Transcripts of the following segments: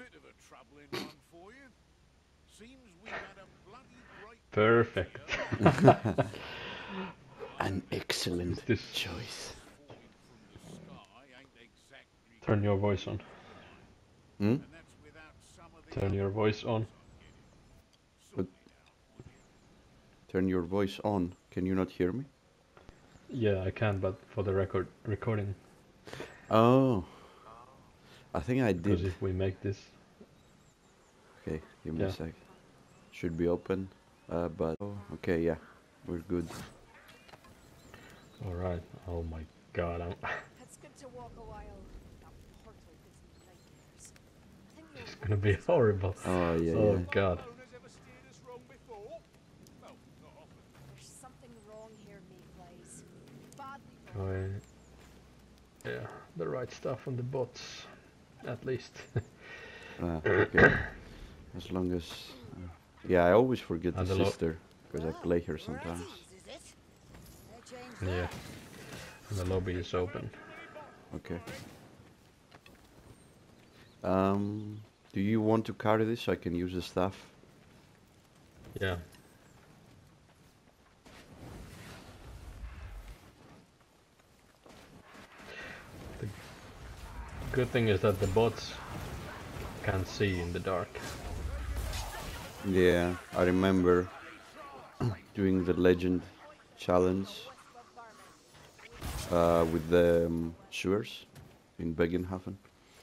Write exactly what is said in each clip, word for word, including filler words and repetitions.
Perfect. An excellent Is this... choice. Turn your voice on. Hmm? Turn your voice on. But turn your voice on. Can you not hear me? Yeah, I can, but for the record recording. Oh. I think I Because did. if we make this... Okay, give me Yeah. a sec. Should be open. Uh, but... Oh, okay, yeah. We're good. Alright. Oh my god, I'm... It's good to walk a while. That portal gives me nightmares. I think It's you're gonna be right. horrible. Oh, yeah, Oh yeah. god. There's something wrong here, Mayflies. Badly Oh, wrong. yeah. Yeah, the right stuff on the bots. At least. Ah, okay. As long as... Uh, yeah, I always forget the And the lo- sister. Because I play her sometimes. Yeah. And the lobby is open. Okay. Um, do you want to carry this so I can use the staff? Yeah. The good thing is that the bots can't see in the dark. Yeah, I remember doing the legend challenge uh, with the um, sewers in Begenhafen.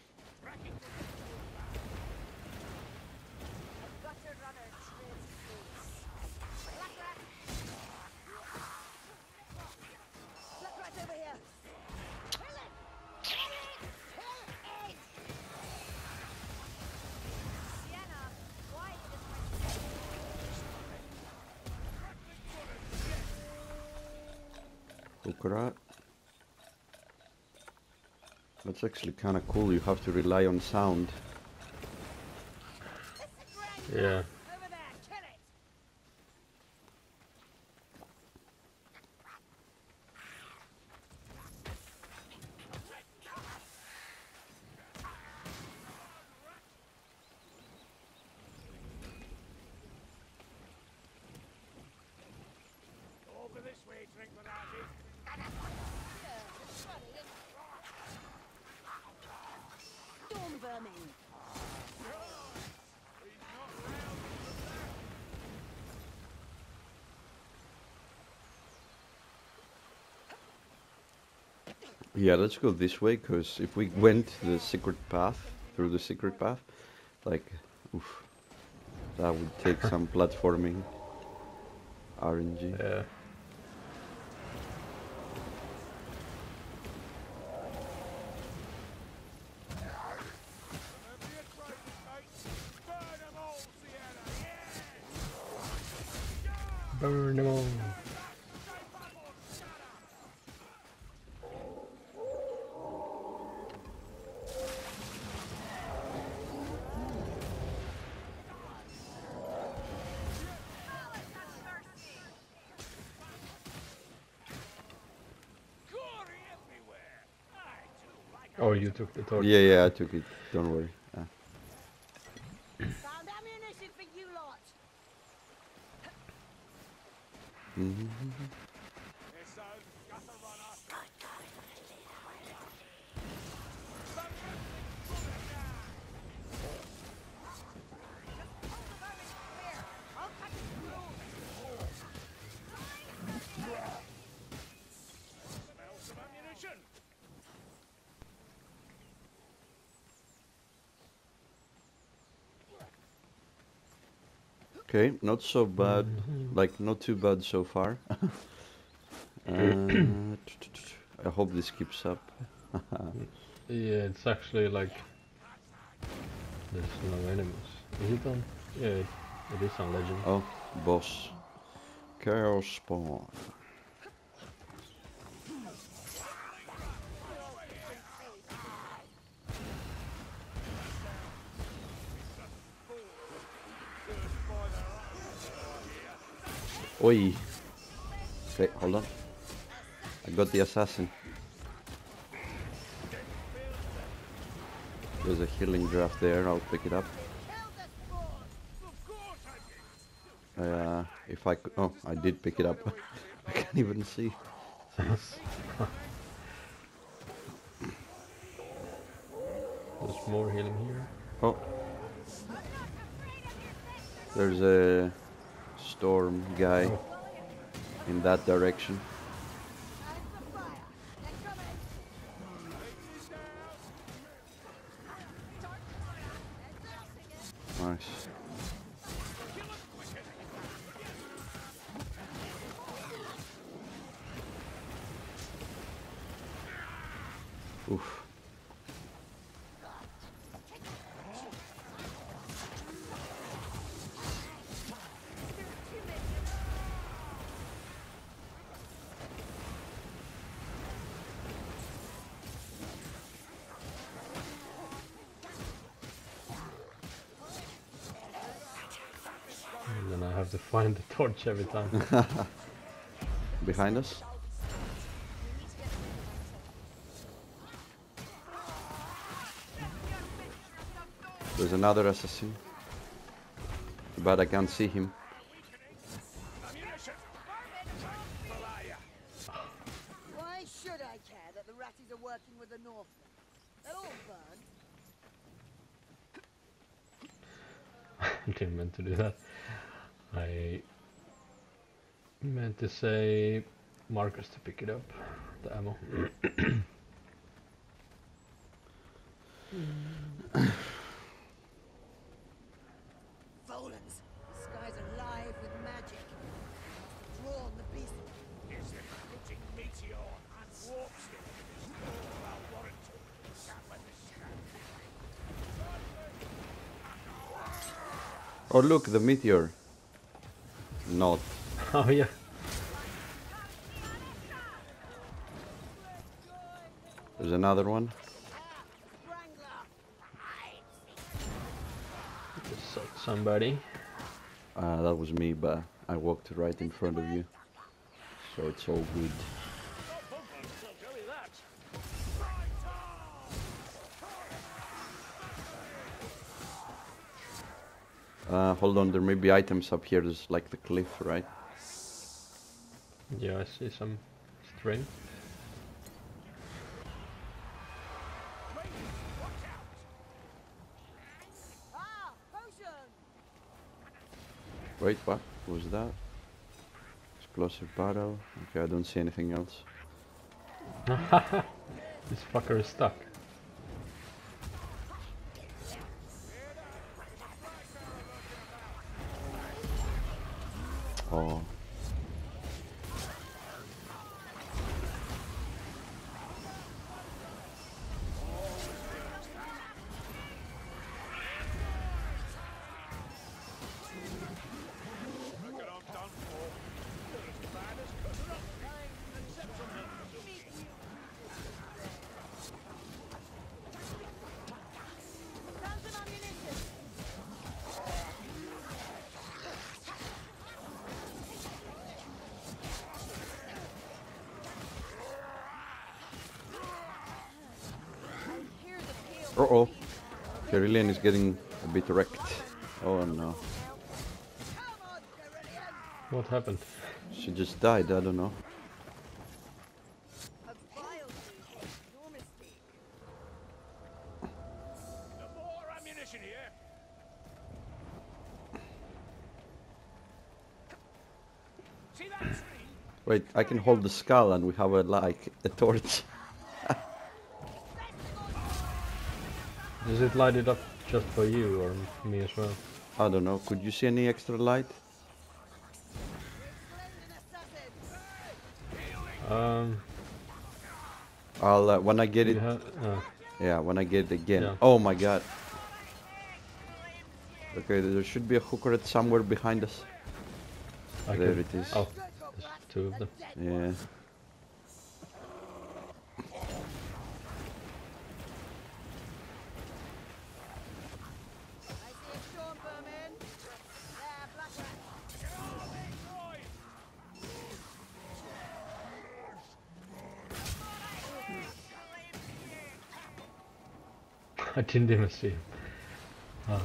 Ukra. That's actually kind of cool. You have to rely on sound. Yeah. Yeah, let's go this way, because if we went the secret path, through the secret path, like, oof, that would take some platforming R N G. Yeah. Burn them all. Oh, you took the torch. Yeah, yeah, I took it. Don't worry. Ah. Found ammunition for you lot. Mm-hmm. Okay, not so bad. Like, not too bad so far. uh, I hope this keeps up. Yeah, it's actually like... There's no enemies. Is it on? Yeah, it, it is on Legend. Oh, boss. Chaos spawn. Oi. Okay, hold on. I got the assassin. There's a healing draft there. I'll pick it up. Uh, if I could, oh, I did pick it up. I can't even see. There's more healing here. Oh, there's a storm guy Oh. in that direction. Nice. Oof. And then I have to find the torch every time. Behind us? There's another assassin. But I can't see him. Why should I care that the ratties are working with the Northmen? They'll all burn. I didn't meant to do that. I meant to say Marcus to pick it up, the ammo. Volans, the sky's alive with magic. Must have drawn the beast. Is the floating meteor and warp storm well warranted? Can't let this stand. Oh look, the meteor. Not. Oh yeah. There's another one. Just shot somebody. Uh, that was me, but I walked right in front of you. So it's all good. Uh, hold on, there may be items up here. There's like the cliff, right? Yeah, I see some string. Ah, potion! Wait, what was that? Explosive battle. Okay, I don't see anything else. This fucker is stuck. Oh. Found some ammunition. I hear the peal. Uh oh. Carillion is getting a bit wrecked. Oh no. Come on, Carillion! What happened? She just died, I don't know. A vile beast, enormous beak. No more ammunition here. See that tree? Wait, I can hold the skull and we have a like a torch. Does it light it up just for you or me as well? I don't know. Could you see any extra light? Splendid assassin! Um, I'll uh, when I get you it. have, uh, Yeah, when I get it again. Yeah. Oh my god. Okay, there should be a hooker at somewhere behind us. I There can- it is. Oh, there's two of them. Yeah. I see a storm vermin. There, black rat. I didn't even see him. Ah.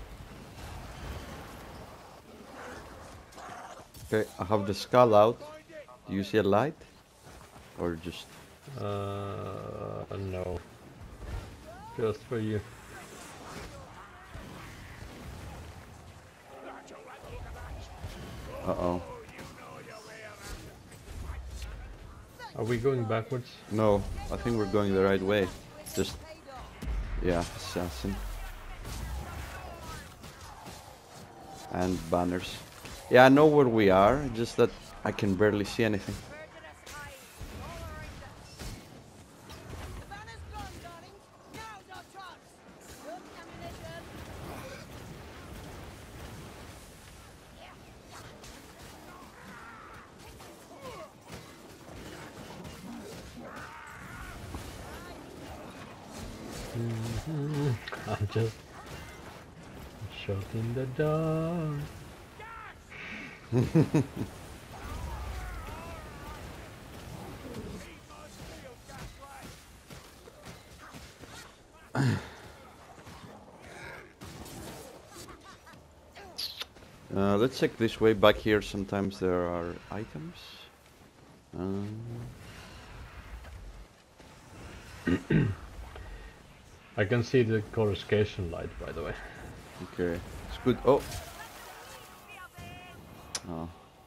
Okay, I have the skull out. Do you see a light? Or just... Uh, no. Just for you. Uh-oh. Are we going backwards? No, I think we're going the right way. Just... Yeah, assassin. And banners. Yeah, I know where we are, just that I can barely see anything. The banner's gone, darling. Now's our chance. Good ammunition. I'm just shot in the dark. Uh, let's check this way. Back here sometimes there are items. Um, I can see the coruscation light, by the way. okay, it's good. Oh! Oh.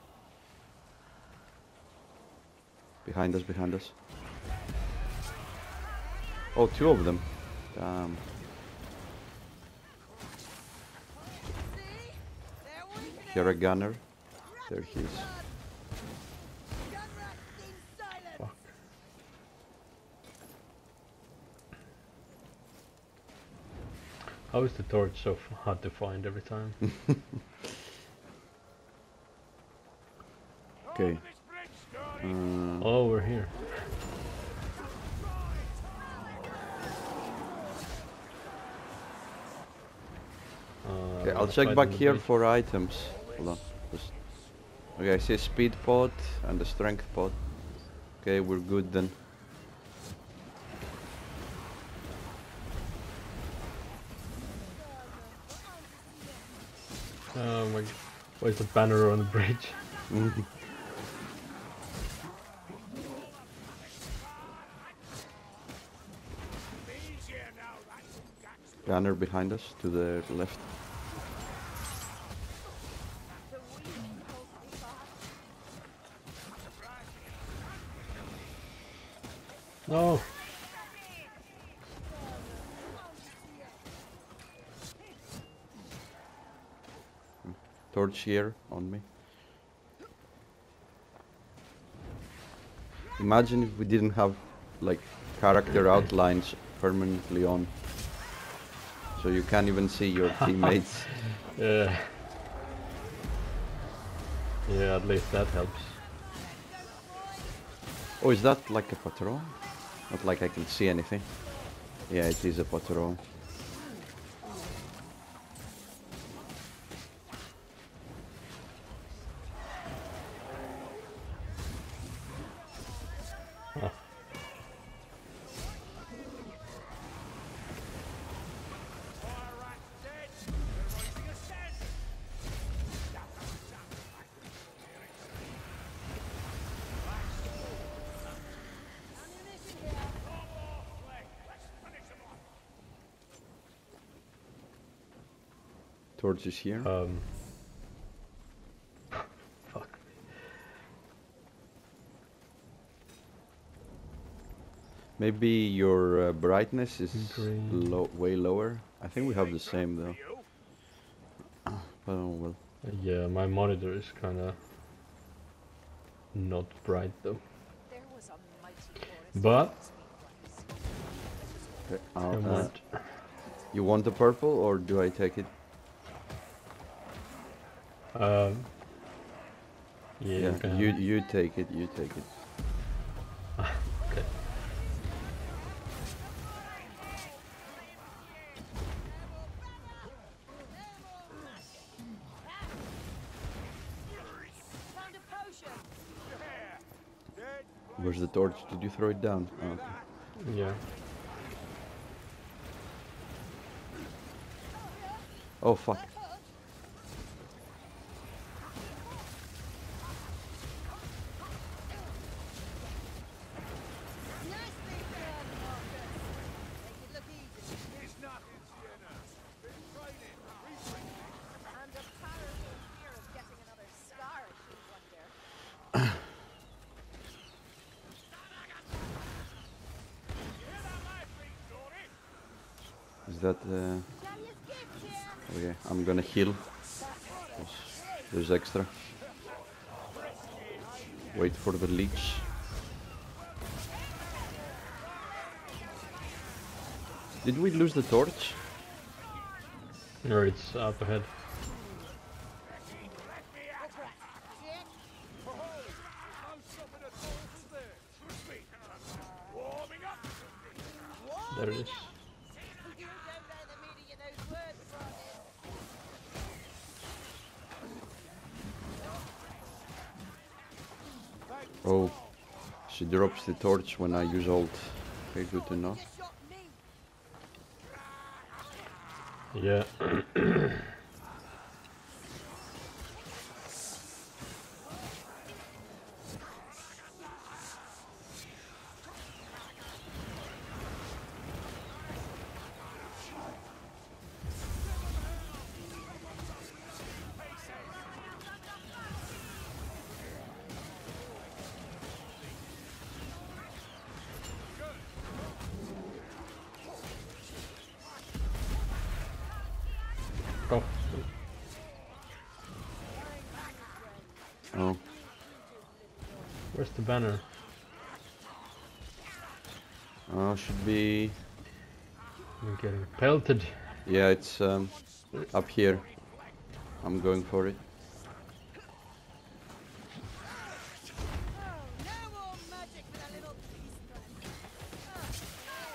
Behind us, behind us. Oh, two of them. Damn. See? They're weakening. Here a gunner. There he is. Gunrat in silence. Fuck. How is the torch so f hard to find every time? Okay. This bridge, Scotty. Uh, Oh, we're here. Uh, okay, we're I'll check fighting back the here bridge. for items. Hold on. Just... Okay, I see a speed pot and a strength pot. Okay, we're good then. Oh my... Where's the banner on the bridge? Easier now, that's that's Gunner behind us to the left. No! Torch here on me. Imagine if we didn't have like character outlines permanently on. So you can't even see your teammates. Yeah. Yeah, at least that helps. Oh, is that like a patrol? Not like I can see anything. Yeah, it is a patrol. Oh. Ammunition here. Torch is here. Um... Fuck. Maybe your uh, brightness is Green. low, way lower. I think we have the same though. Oh well. Uh, yeah, my monitor is kinda... not bright though. There was a mighty forest But... Okay, uh, Come uh, on. you want the purple or do I take it? Um... Yeah, Yeah, you can you have it. you take it. You take it. Okay. Found a potion. Where's the torch? Did you throw it down? Oh, okay. Yeah. Oh fuck. Nicely done, Marcus. Make it look easy. It's nothing, Sienna. Been training, retraining. And a powerful fear of getting another scar, I shouldn't wonder. You hear that life beat, Dory? Is that uh Darius gift here. okay, I'm gonna heal. There's, there's extra. Wait for the leech. Did we lose the torch? Or it's up ahead. Shit. No stopping at all from there. Trust me. Warming up. There it is. You don't know the meaning of those words, Francis. Oh, she drops the torch when I use ult. Okay, good to know. You shot me. Yeah. Oh, Oh, where's the banner? oh, should be. I'm getting pelted. Yeah, it's um, up here. I'm going for it. Oh, no more magic with a little peace friend.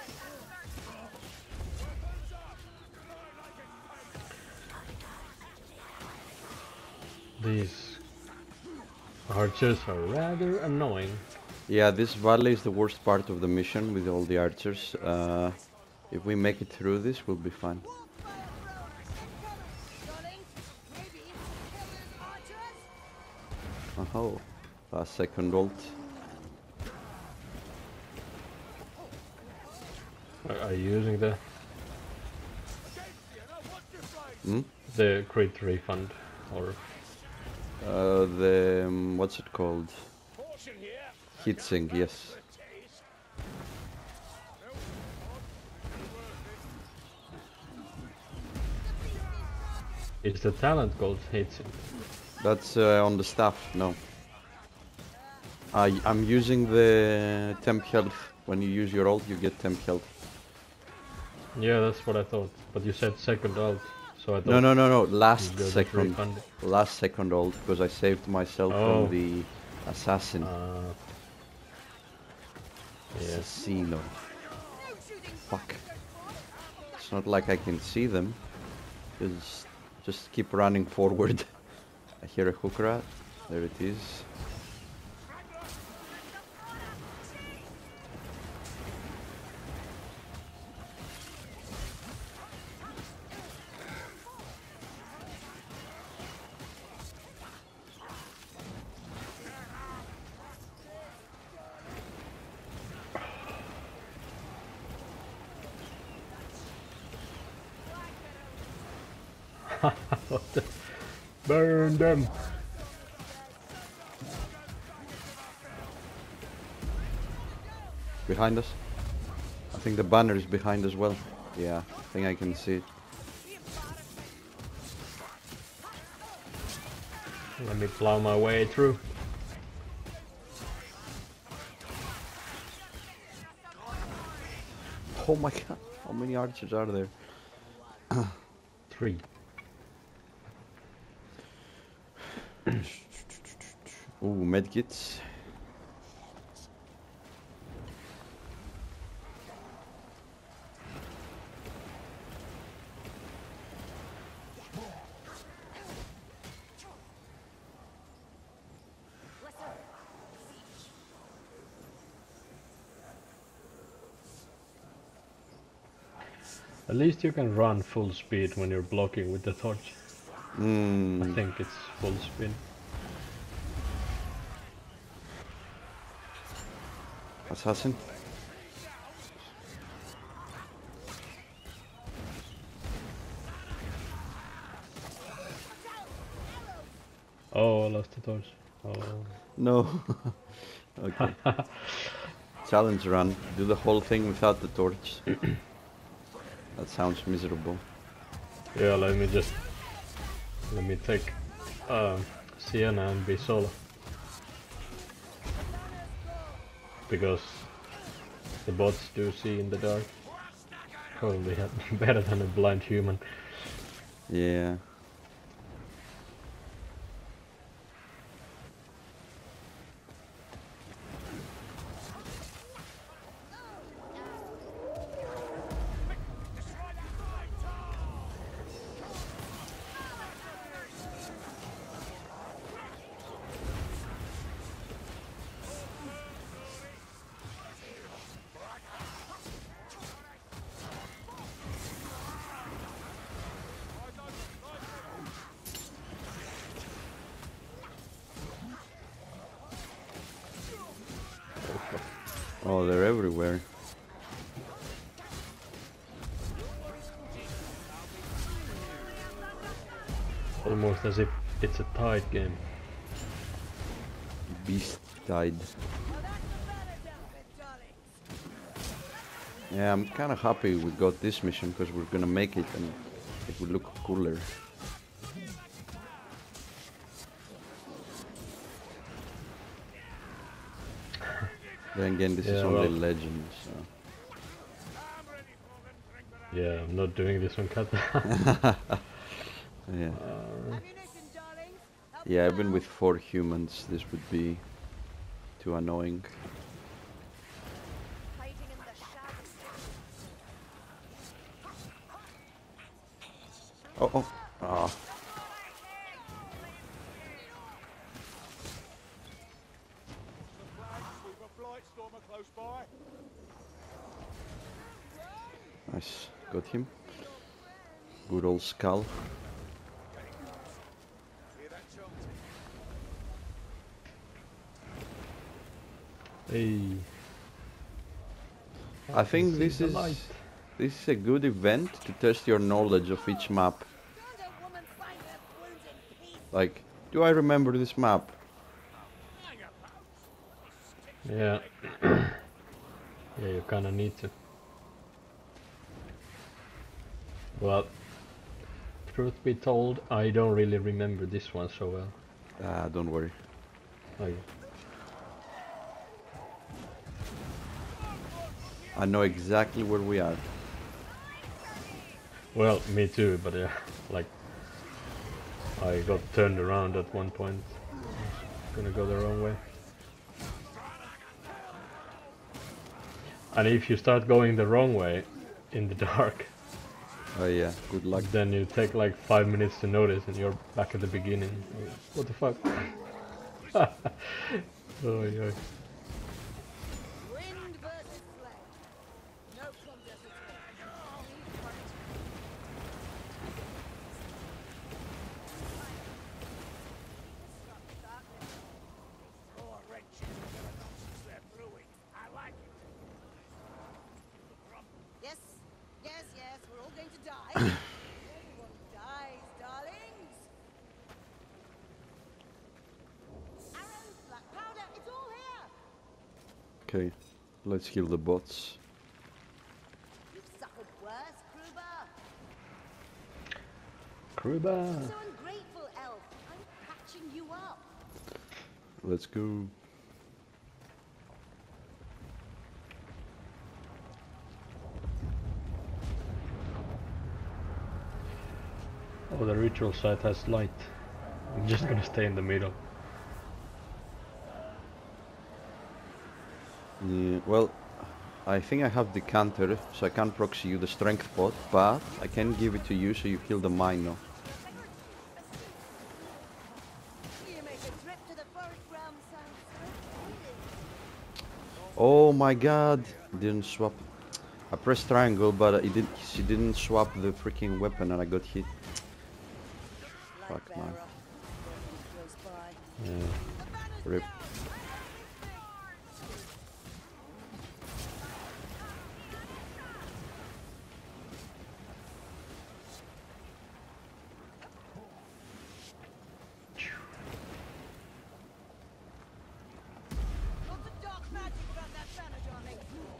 These archers are rather annoying. Yeah, this valley is the worst part of the mission with all the archers. Uh, if we make it through this, we'll be fine. Warfire thrown incoming. Darling, maybe kill those archers? Oh, a second ult. Are, are you using the Hmm? the crit refund or Uh, the um, what's it called? Caution here. Heatsink, yes. Taste. is the talent called hits? That's uh, on the staff. No. I I'm using the temp health. When you use your ult, you get temp health. Yeah, that's what I thought. But you said second ult, so I thought No, no, no, no. Last you got it second, refunded. last second ult because I saved myself Oh. from the assassin. Uh, yes. Assassino. No shooting. Fuck. It's not like I can see them. Just, just keep running forward. I hear a hook rat. There it is. Burn them! Behind us. I think the banner is behind as well. Yeah, I think I can see it. Let me plow my way through. Oh my god, how many archers are there? Three. Ooh, medkits. At least you can run full speed when you're blocking with the torch. I Mm. think it's full speed. Assassin. Oh, I lost the torch. Oh. No. Okay. Challenge run. Do the whole thing without the torch. That sounds miserable. Yeah, let me just... Let me take um, Sienna and be solo. Because the bots do see in the dark. Probably ha- better than a blind human. Yeah. Oh, they're everywhere. Almost as if it's a tight game. Beast died. Well, that's the better down of it, darlings. Yeah, I'm kind of happy we got this mission because we're gonna make it and it will look cooler. Then again, this is Yeah, only well- legend, so. Yeah, I'm not doing this on Kata. Yeah. Ammunition, darlings. Help Yeah, me even out. with four humans, this would be too annoying. Hiding in the shadows. Oh, oh. Ah. We've a blight stormer close by. Nice. Got him. Good old skull. Hear that chanting? Hey. I think see this the is light. this is a good event to test your knowledge of each map. Can't a woman find her wounds in peace? Like, do I remember this map? Yeah. Yeah, you kinda need to. Well, truth be told, I don't really remember this one so well. Ah, don't worry. Like, I know exactly where we are. well, me too, but yeah, like, I got turned around at one point. Gonna go the wrong way. And if you start going the wrong way in the dark, Oh yeah, good luck. then you take like five minutes to notice and you're back at the beginning. What the fuck? Oh, yeah. Wind versus flame. No contest at all. More wrenches and the nonsense they're brewing. I like it. Yes, yes, yes, we're all going to die. Everyone dies, darlings. Arrows, black powder, it's all here. Okay, let's heal the bots. You've suffered worse, Kruber. Kruba! So ungrateful, elf. I'm patching you up. Let's go. Oh, the ritual site has light. I'm just gonna stay in the middle. Yeah, well, I think I have the counter, so I can't proxy you the strength pot, but I can give it to you so you heal the minor. You make a trip to the forest realm sound so appealing. Oh my god! Didn't swap. I pressed triangle, but it did, she didn't swap the freaking weapon, and I got hit. Fuck, man. Lightbearer. Nobody close by. Yeah. Rip. Lots of dark magic around that banner, darling.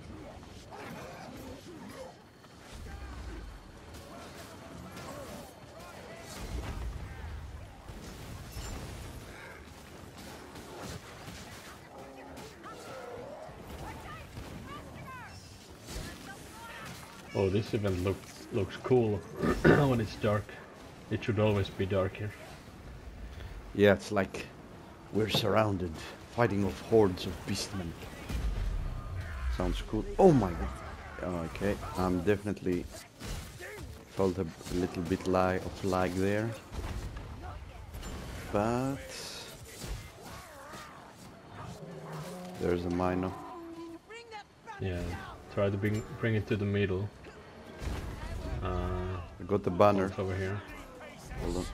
Oh, this event look, looks cool when it's dark. It should always be dark here. Yeah, it's like we're surrounded, fighting off hordes of beastmen. Sounds cool. Oh my god. Okay, I'm definitely felt a little bit lag of lag there, but there's a minor. Bring that banner Yeah. down. Try to bring bring it to the middle. Uh, I got the banner. it's over here. Hold on.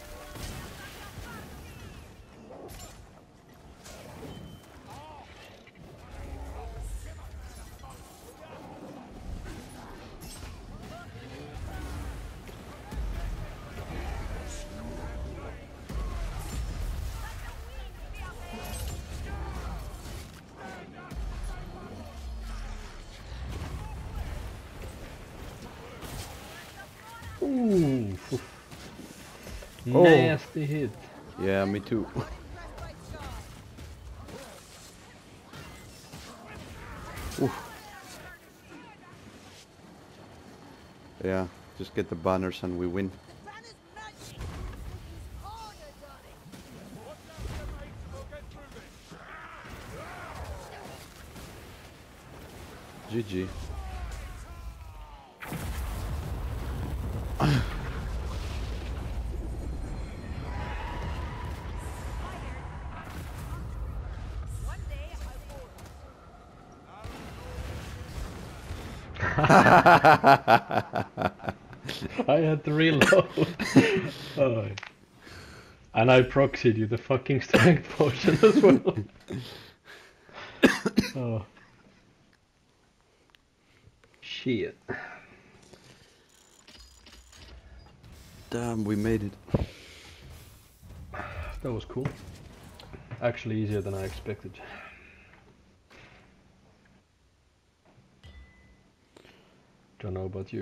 Ooh. phew. Oh. Nasty hit. Yeah, me too. Breastplate charge. Oof. Yeah, just get the banners and we win. Banner's magic. It's harder, darling. G G. One day I will. I had to reload. Oh. And I proxied you the fucking strength potion as well. Oh. Shit. Damn, we made it. That was cool. Actually easier than I expected. Don't know about you.